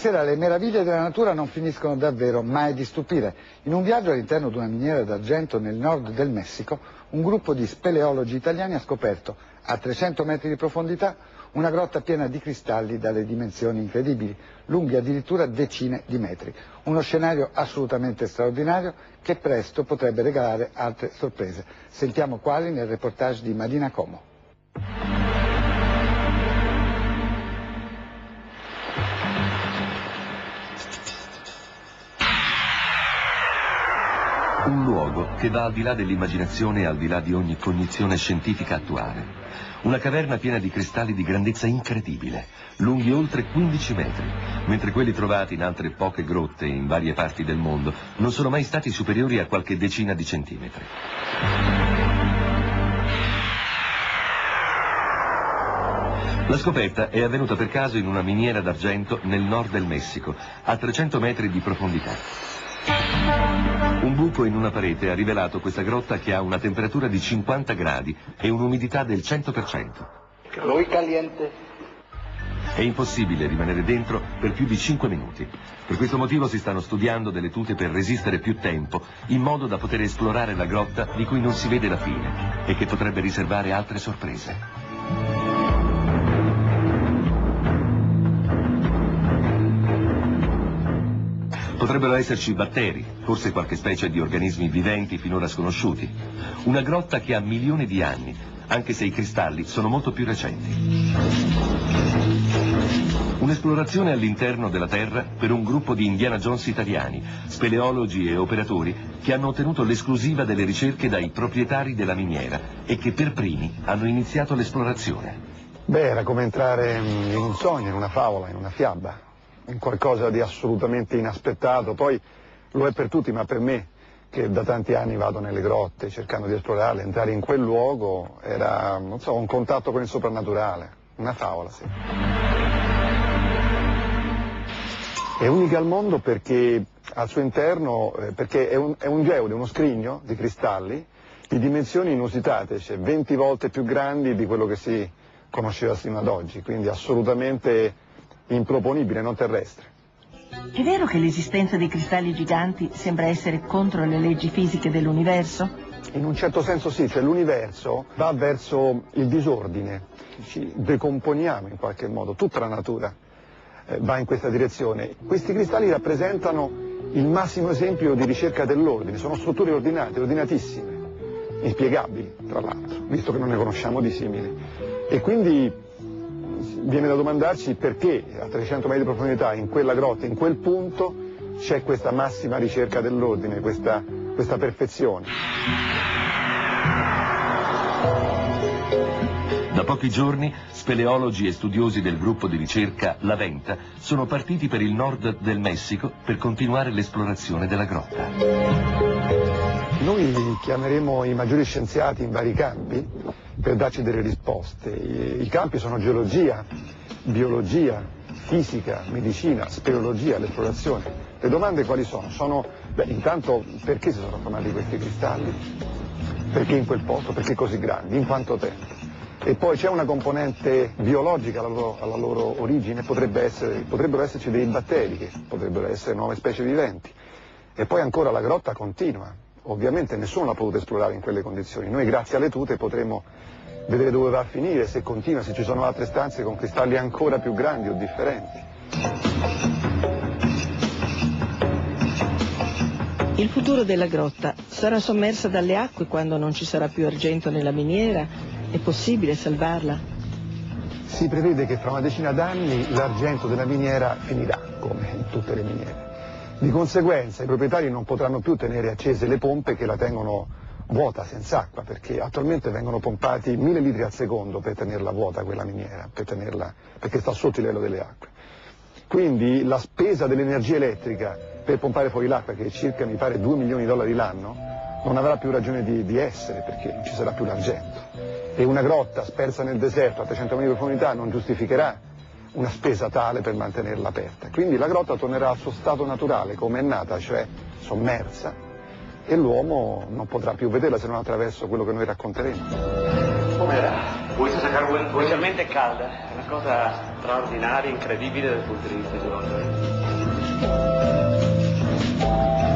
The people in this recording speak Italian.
sera le meraviglie della natura non finiscono davvero mai di stupire. In un viaggio all'interno di una miniera d'argento nel nord del Messico, un gruppo di speleologi italiani ha scoperto, a 300 metri di profondità, una grotta piena di cristalli dalle dimensioni incredibili, lunghi addirittura decine di metri. Uno scenario assolutamente straordinario che presto potrebbe regalare altre sorprese. Sentiamo quali nel reportage di Marina Como. Un luogo che va al di là dell'immaginazione e al di là di ogni cognizione scientifica attuale. Una caverna piena di cristalli di grandezza incredibile, lunghi oltre 15 metri, mentre quelli trovati in altre poche grotte in varie parti del mondo non sono mai stati superiori a qualche decina di centimetri. La scoperta è avvenuta per caso in una miniera d'argento nel nord del Messico, a 300 metri di profondità. Un buco in una parete ha rivelato questa grotta che ha una temperatura di 50 gradi e un'umidità del 100%. Muy caliente. È impossibile rimanere dentro per più di 5 minuti. Per questo motivo si stanno studiando delle tute per resistere più tempo, in modo da poter esplorare la grotta di cui non si vede la fine e che potrebbe riservare altre sorprese. Potrebbero esserci batteri, forse qualche specie di organismi viventi finora sconosciuti. Una grotta che ha milioni di anni, anche se i cristalli sono molto più recenti. Un'esplorazione all'interno della Terra per un gruppo di Indiana Jones italiani, speleologi e operatori che hanno ottenuto l'esclusiva delle ricerche dai proprietari della miniera e che per primi hanno iniziato l'esplorazione. Beh, era come entrare in un sogno, in una favola, in una fiaba. In qualcosa di assolutamente inaspettato, poi lo è per tutti, ma per me, che da tanti anni vado nelle grotte cercando di esplorarle, entrare in quel luogo era, non so, un contatto con il soprannaturale, una favola, sì. È unica al mondo perché al suo interno, perché è un geode, uno scrigno di cristalli di dimensioni inusitate, cioè 20 volte più grandi di quello che si conosceva fino ad oggi, quindi assolutamente improponibile, non terrestre. È vero che l'esistenza dei cristalli giganti sembra essere contro le leggi fisiche dell'universo? In un certo senso sì, cioè l'universo va verso il disordine, ci decomponiamo in qualche modo, tutta la natura va in questa direzione. Questi cristalli rappresentano il massimo esempio di ricerca dell'ordine, sono strutture ordinate, ordinatissime, inspiegabili tra l'altro, visto che non ne conosciamo di simili. E quindi viene da domandarci perché a 300 metri di profondità, in quella grotta, in quel punto, c'è questa massima ricerca dell'ordine, questa perfezione. Da pochi giorni, speleologi e studiosi del gruppo di ricerca La Venta sono partiti per il nord del Messico per continuare l'esplorazione della grotta. Noi chiameremo i maggiori scienziati in vari campi per darci delle risposte. I campi sono geologia, biologia, fisica, medicina, speleologia, l'esplorazione. Le domande quali sono? Intanto, perché si sono formati questi cristalli? Perché in quel posto? Perché così grandi? In quanto tempo? E poi c'è una componente biologica alla loro origine, potrebbero esserci dei batteri, che potrebbero essere nuove specie viventi. E poi ancora la grotta continua. Ovviamente nessuno l'ha potuto esplorare in quelle condizioni. Noi grazie alle tute potremo vedere dove va a finire, se continua, se ci sono altre stanze con cristalli ancora più grandi o differenti. Il futuro della grotta sarà sommersa dalle acque quando non ci sarà più argento nella miniera? È possibile salvarla? Si prevede che fra una decina d'anni l'argento della miniera finirà, come in tutte le miniere. Di conseguenza i proprietari non potranno più tenere accese le pompe che la tengono vuota, senza acqua, perché attualmente vengono pompati 1000 litri al secondo per tenerla vuota quella miniera, perché sta sotto il livello delle acque. Quindi la spesa dell'energia elettrica per pompare fuori l'acqua, che è circa, mi pare, $2 milioni l'anno, non avrà più ragione di essere, perché non ci sarà più l'argento. E una grotta spersa nel deserto a 300 metri di profondità non giustificherà una spesa tale per mantenerla aperta. Quindi la grotta tornerà al suo stato naturale, come è nata, cioè sommersa, e l'uomo non potrà più vederla se non attraverso quello che noi racconteremo. Com'era? Leggermente calda, è una cosa straordinaria, incredibile dal punto di vista geologico.